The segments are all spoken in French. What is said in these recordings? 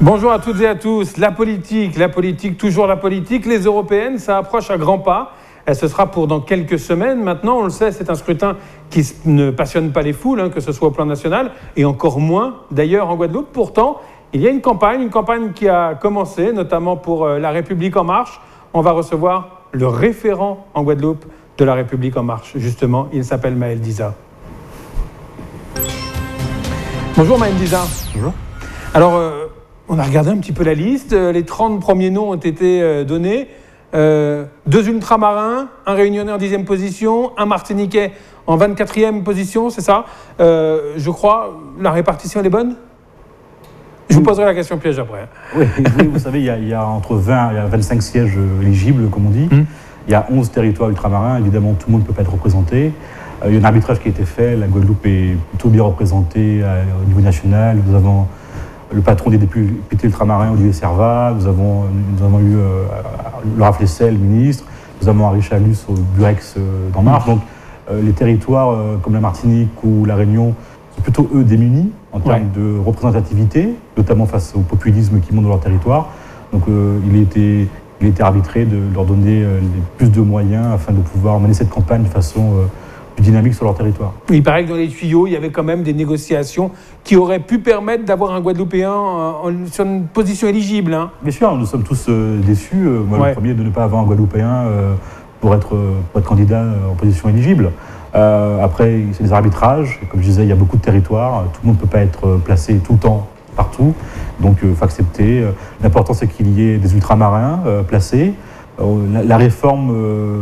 Bonjour à toutes et à tous. La politique, toujours la politique. Les européennes, ça approche à grands pas. Et ce sera pour dans quelques semaines. Maintenant, on le sait, c'est un scrutin qui ne passionne pas les foules, que ce soit au plan national, et encore moins d'ailleurs en Guadeloupe. Pourtant, il y a une campagne qui a commencé, notamment pour La République En Marche. On va recevoir le référent en Guadeloupe de La République En Marche. Justement, il s'appelle Maël Diza. Bonjour Maël Diza. Bonjour. Alors, on a regardé un petit peu la liste. Les 30 premiers noms ont été donnés. 2 ultramarins, un réunionnais en 10e position, un martiniquais en 24e position, c'est ça. Je crois, la répartition elle est bonne? Je vous poserai la question piège après. Oui, vous savez, il y a entre 20 et 25 sièges éligibles, comme on dit. Il y a 11 territoires ultramarins. Évidemment, tout le monde ne peut pas être représenté. Il y a un arbitrage qui a été fait. La Guadeloupe est plutôt bien représentée au niveau national. Nous avons le patron des députés ultramarins, Olivier Servat. Nous avons eu Laura Flessel, ministre. Nous avons Henri Chalus au Burex d'En Marche. Donc, les territoires comme la Martinique ou la Réunion sont plutôt, eux, démunis en termes de représentativité, notamment face au populisme qui monte dans leur territoire. Donc, il a été arbitré de leur donner plus de moyens afin de pouvoir mener cette campagne de façon plus dynamique sur leur territoire. Il paraît que dans les tuyaux, il y avait quand même des négociations qui auraient pu permettre d'avoir un Guadeloupéen sur une position éligible. Bien sûr, nous sommes tous déçus. Moi, le premier, de ne pas avoir un Guadeloupéen pour être candidat en position éligible. Après, c'est des arbitrages. Comme je disais, il y a beaucoup de territoires. Tout le monde ne peut pas être placé tout le temps, partout. Donc, il faut accepter. L'important, c'est qu'il y ait des ultramarins placés. La réforme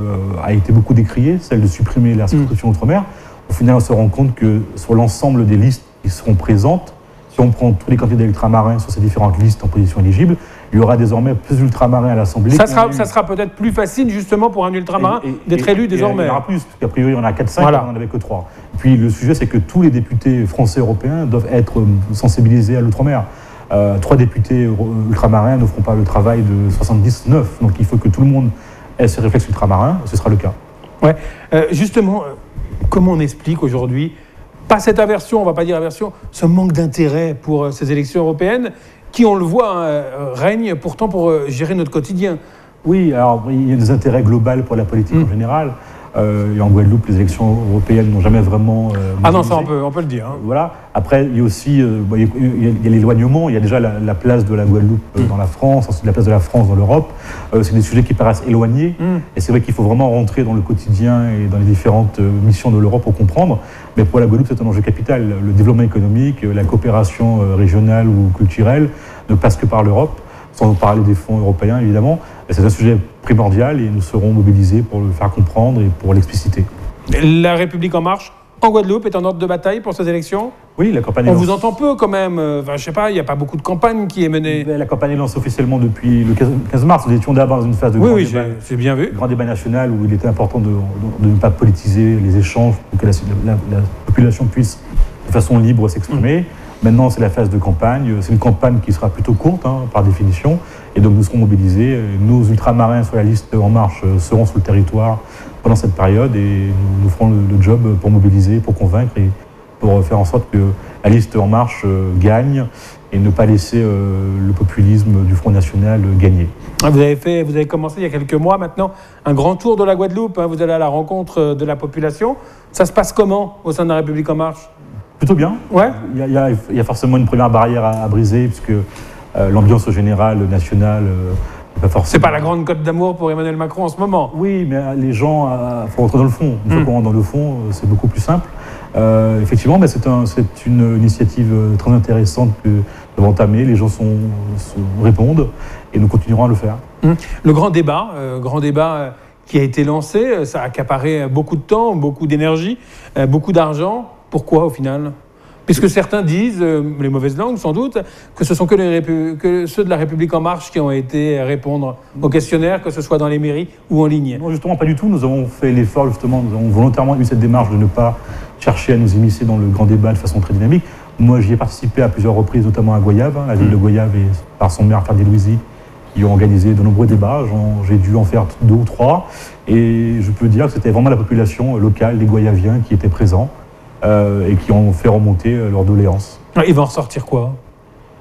a été beaucoup décriée, celle de supprimer la circonscription outre-mer. Au final, on se rend compte que sur l'ensemble des listes qui seront présentes, si on prend tous les candidats ultramarins sur ces différentes listes en position éligible, il y aura désormais plus d'ultramarins à l'Assemblée. Ça sera peut-être plus facile justement pour un ultramarin d'être élu désormais. Il y en aura plus, parce qu'a priori, on a 4-5, on n'en avait que 3. Puis le sujet, c'est que tous les députés français européens doivent être sensibilisés à l'outre-mer. 3 députés ultramarins ne feront pas le travail de 79. Donc il faut que tout le monde ait ce réflexe ultramarin, ce sera le cas. Ouais. Justement, comment on explique aujourd'hui, pas cette aversion, on ne va pas dire aversion, ce manque d'intérêt pour ces élections européennes qui, on le voit, règnent pourtant pour gérer notre quotidien? Oui, alors il y a des intérêts globaux pour la politique en général. Et en Guadeloupe, les élections européennes n'ont jamais vraiment... ah non, ça on peut le dire. Voilà. Après, il y a aussi il y a l'éloignement. Il y a déjà la place de la Guadeloupe dans la France, ensuite la place de la France dans l'Europe. C'est des sujets qui paraissent éloignés. Et c'est vrai qu'il faut vraiment rentrer dans le quotidien et dans les différentes missions de l'Europe pour comprendre. Mais pour la Guadeloupe, c'est un enjeu capital. Le développement économique, la coopération régionale ou culturelle ne passe que par l'Europe, sans parler des fonds européens, évidemment. C'est un sujet primordial et nous serons mobilisés pour le faire comprendre et pour l'expliciter. La République En Marche, en Guadeloupe, est en ordre de bataille pour ces élections? Oui, la campagne est lancée. On vous entend peu quand même. Enfin, je sais pas, il n'y a pas beaucoup de campagne qui est menée. La campagne est lancée officiellement depuis le 15 mars. Nous étions d'abord dans une phase de c'est bien vu. Grand débat national où il était important de ne pas politiser les échanges pour que la population puisse de façon libre s'exprimer. Maintenant, c'est la phase de campagne. C'est une campagne qui sera plutôt courte, par définition. Et donc, nous serons mobilisés. Nos ultramarins sur la liste En Marche seront sur le territoire pendant cette période et nous ferons le job pour mobiliser, pour convaincre et pour faire en sorte que la liste En Marche gagne et ne pas laisser le populisme du Front National gagner. Vous avez commencé il y a quelques mois maintenant un grand tour de la Guadeloupe. Vous allez à la rencontre de la population. Ça se passe comment au sein de la République En Marche? Plutôt bien. Ouais. Il y a forcément une première barrière à briser, puisque l'ambiance générale, nationale, n'est pas forcément... C'est pas la grande cote d'amour pour Emmanuel Macron en ce moment. Oui, mais les gens, il faut rentrer dans le fond. Une fois qu'on rentre dans le fond, c'est beaucoup plus simple. Effectivement, mais c'est une initiative très intéressante que nous avons entamée. Les gens répondent et nous continuerons à le faire. Le grand débat qui a été lancé, ça a accaparé beaucoup de temps, beaucoup d'énergie, beaucoup d'argent. Pourquoi au final? Puisque certains disent, les mauvaises langues sans doute, que ce sont que ceux de la République En Marche qui ont été répondre aux questionnaires, que ce soit dans les mairies ou en ligne. Non, justement, pas du tout. Nous avons fait l'effort, justement, nous avons volontairement eu cette démarche de ne pas chercher à nous immiscer dans le grand débat de façon très dynamique. Moi, j'y ai participé à plusieurs reprises, notamment à Goyave, la ville de Goyave et par son maire Ferdinand Louisi, qui ont organisé de nombreux débats. J'ai dû en faire 2 ou 3. Et je peux dire que c'était vraiment la population locale, les Goyaviens, qui étaient présents. Et qui ont fait remonter leurs doléances. Il va en ressortir quoi?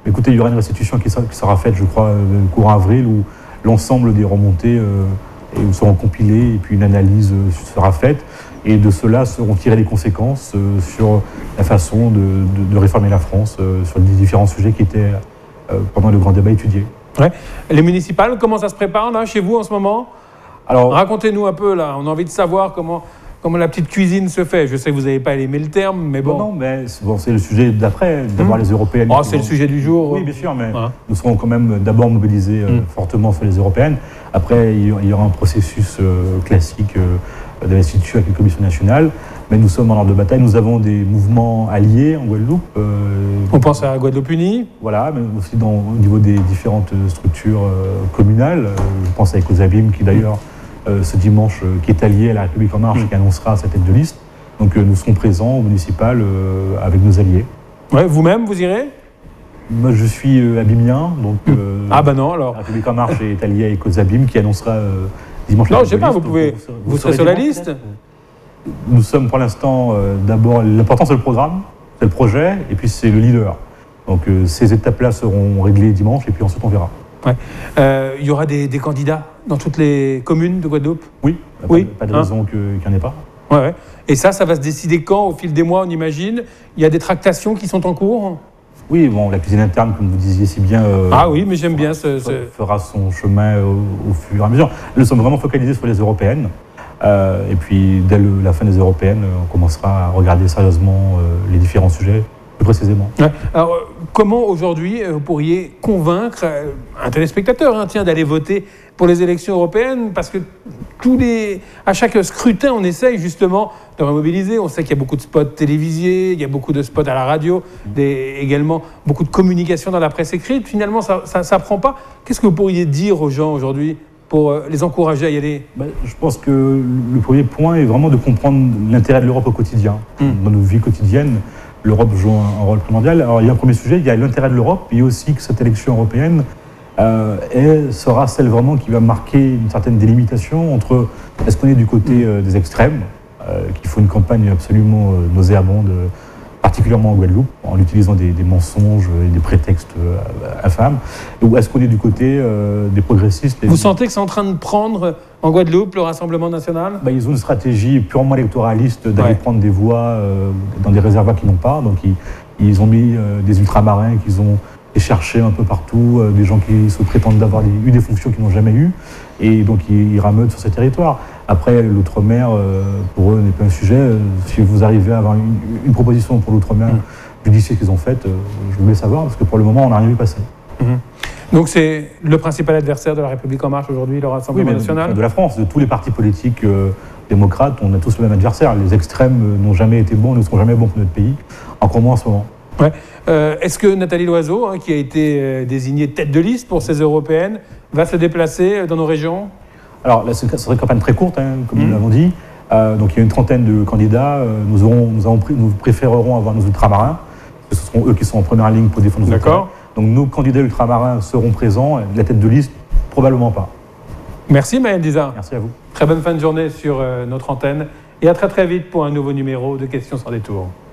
Écoutez, il y aura une restitution qui sera faite, je crois, courant avril, où l'ensemble des remontées seront compilées et puis une analyse sera faite. Et de cela seront tirées les conséquences sur la façon de réformer la France sur les différents sujets qui étaient, pendant le grand débat, étudiés. Ouais. Les municipales, comment ça se prépare là, chez vous en ce moment? Alors, racontez-nous un peu là, on a envie de savoir comment la petite cuisine se fait. Je sais que vous n'avez pas aimé le terme, mais bon. Non, mais c'est le sujet d'après, d'avoir les européennes. Oh, c'est le sujet du jour. Oui, bien sûr, mais nous serons quand même d'abord mobilisés fortement sur les européennes. Après, il y aura un processus classique d'institut avec les commissions nationales. Mais nous sommes en ordre de bataille. Nous avons des mouvements alliés en Guadeloupe. On pense à Guadeloupe Unie. Voilà, mais aussi au niveau des différentes structures communales. Je pense à Ecosabim, qui d'ailleurs, ce dimanche, qui est allié à la République en marche et qui annoncera sa tête de liste. Donc nous serons présents au municipal avec nos alliés. Ouais, vous-même, vous irez? Moi, je suis abimien, donc ah ben non, alors. La République en marche est alliée à Ecosabim, qui annoncera dimanche. Non, je ne sais pas, vous serez sur la liste? Nous sommes pour l'instant, d'abord, l'important c'est le programme, c'est le projet, et puis c'est le leader. Donc ces étapes-là seront réglées dimanche, et puis ensuite on verra. Ouais. Il y aura des candidats dans toutes les communes de Guadeloupe? Oui, pas de raison qu'il n'y en ait pas. Ouais. Et ça va se décider quand? Au fil des mois, on imagine? Il y a des tractations qui sont en cours? Oui, bon, la cuisine interne, comme vous disiez si bien... ah oui, mais j'aime bien fera son chemin au fur et à mesure. Nous sommes vraiment focalisés sur les européennes. Et puis, dès la fin des européennes, on commencera à regarder sérieusement les différents sujets, plus précisément. Ouais. Alors, comment aujourd'hui vous pourriez convaincre un téléspectateur d'aller voter pour les élections européennes? Parce que à chaque scrutin, on essaye justement de remobiliser. On sait qu'il y a beaucoup de spots télévisés, il y a beaucoup de spots à la radio, également beaucoup de communication dans la presse écrite. Finalement, ça ne prend pas. Qu'est-ce que vous pourriez dire aux gens aujourd'hui pour les encourager à y aller? Je pense que le premier point est vraiment de comprendre l'intérêt de l'Europe au quotidien. Dans nos vies quotidiennes, l'Europe joue un rôle primordial. Alors, il y a un premier sujet, il y a l'intérêt de l'Europe, et aussi que cette élection européenne sera celle vraiment qui va marquer une certaine délimitation entre est-ce qu'on est du côté des extrêmes, qui font une campagne absolument nauséabonde, particulièrement en Guadeloupe, en utilisant des mensonges et des prétextes infâmes, ou est-ce qu'on est du côté des progressistes? Vous sentez que c'est en train de prendre en Guadeloupe le Rassemblement national? Ils ont une stratégie purement électoraliste d'aller prendre des voix dans des réservoirs qu'ils n'ont pas. Donc ils ont mis des ultramarins qu'ils ont cherché un peu partout, des gens qui se prétendent d'avoir eu des fonctions qu'ils n'ont jamais eues, et donc ils rameutent sur ces territoires. Après, l'outre-mer, pour eux, n'est pas un sujet. Si vous arrivez à avoir une proposition pour l'outre-mer judiciaire qu'ils ont faite, je voulais savoir, parce que pour le moment, on n'a rien vu passer. Donc c'est le principal adversaire de la République en marche aujourd'hui, le Rassemblement national? De la France, de tous les partis politiques démocrates, on a tous le même adversaire. Les extrêmes n'ont jamais été bons, ne seront jamais bons pour notre pays, encore moins en ce moment. Ouais. Est-ce que Nathalie Loiseau, qui a été désignée tête de liste pour ces européennes, va se déplacer dans nos régions? Alors là, ce serait une campagne très courte, comme nous l'avons dit. Donc il y a une trentaine de candidats. Nous préférerons avoir nos ultramarins, parce que ce seront eux qui sont en première ligne pour défendre nos intérêts. Donc nos candidats ultramarins seront présents. La tête de liste, probablement pas. Merci Maël Dizard. Merci à vous. Très bonne fin de journée sur notre antenne. Et à très très vite pour un nouveau numéro de Questions sans détour.